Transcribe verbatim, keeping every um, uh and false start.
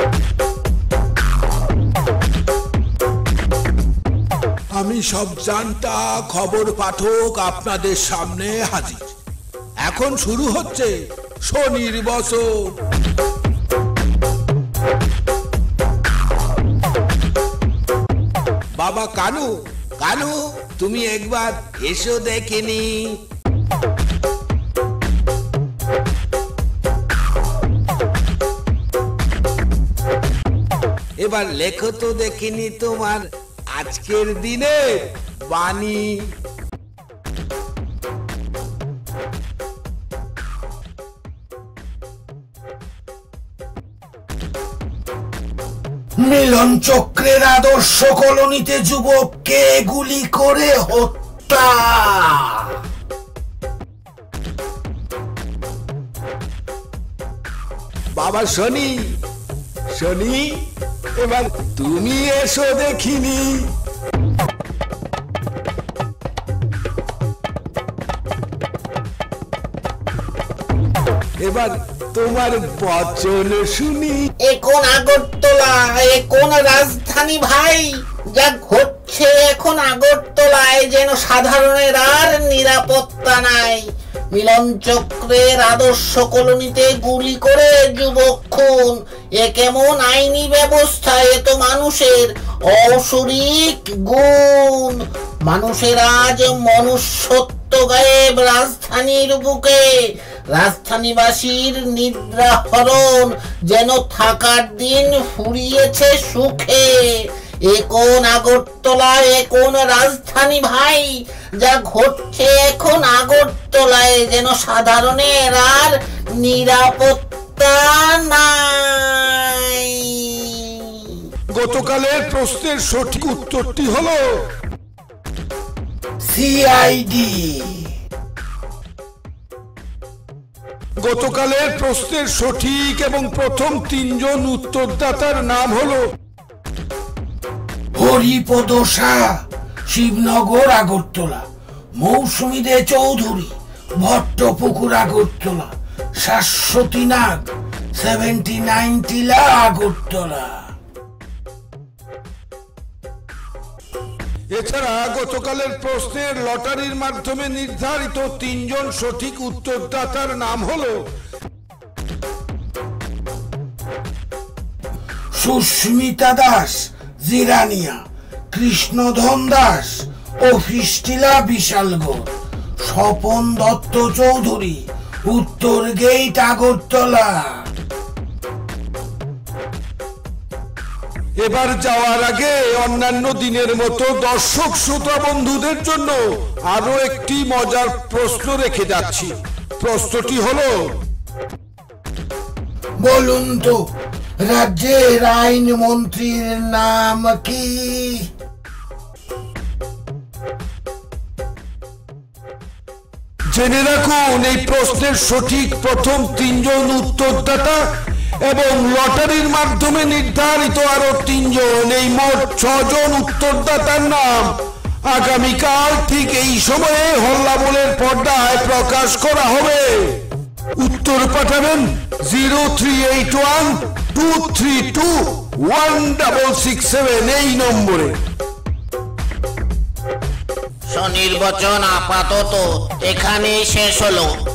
আমি সব জানতা খবর পাঠক আপনাদের সামনে হাজির। এখন শুরু হচ্ছে শনির বছর। বাবা কানু, কানু তুমি একবার এসো দেখিনি। এবার লেখো তো দেখিনি তোমার আজকের দিনে বাণী। মিলন চক্রের আদর্শ কলোনিতে যুবককে গুলি করে হত্যা। বাবা শনি, শনি এবার তুমি এসো দেখিনি। এবার তোমার বচন শুনি। এ কোন আগরতলা, এ কোন রাজধানী ভাই? যা ঘটছে এখন আগরতলায় যেন সাধারণের আর নিরাপত্তা নাই। মিলন চক্রের আদর্শ কলোনিতে গুলি করে যুবক খুন, এ কেমন আইনি ব্যবস্থা? এ তো মানুষের অসুরিক গুণ। মানুষের আজ মনুষ্যত্ব গায়েব রাজধানীর বুকে। রাজধানীবাসীর নিদ্রা হরণ, যেন থাকার দিন ফুরিয়েছে সুখে। এ কোন আগরতলা, এ কোন রাজধানী ভাই? যা ঘটছে এখন আগরতলায় যেন সাধারণের আর নিরাপত্তা নাই। গতকালের প্রশ্নের সঠিক উত্তরটি হলো সিআইডি। গতকালের প্রশ্নের সঠিক এবং প্রথম তিনজন উত্তরদাতার নাম হলো হরিপদ শাহ, শিবনগর আগরতলা; মৌসুমী দে চৌধুরী, ভট্টপুকুর আগরতলা; শাশ্বতী নাগ, সেভেন্টি নাইন টিলা আগরতলা। এছাড়া গতকালের প্রশ্নের লটারির মাধ্যমে নির্ধারিত তিনজন সঠিক উত্তরদাতার নাম হলো সুস্মিতা দাস, জিরানিয়া; কৃষ্ণধন দাস, অফিসটিলা বিশালগড়; স্বপন দত্ত চৌধুরী, উত্তর গেট আগরতলা। এবার যাওয়ার আগে অন্যান্য দিনের মতো দর্শক শ্রোতা বন্ধুদের জন্য আরো একটি মজার প্রশ্ন রেখে যাচ্ছি। প্রশ্নটি হলো, বলুন তো রাজ্যের আইন মন্ত্রীর নাম কি? জেনে রাখুন এই প্রশ্নের সঠিক প্রথম তিনজন উত্তরদাতা এবং লটারির মাধ্যমে নির্ধারিত আরো তিনজন, এই মোট ছজন উত্তরদাতার নাম আগামীকাল ঠিক এই সময়ে হল্লাবলের পর্দায় প্রকাশ করা হবে। উত্তর পাঠাবেন zero three eight one two three two one double six seven এই নম্বরে। স্বনির্বাচন আপাতত এখানেই শেষ হলো।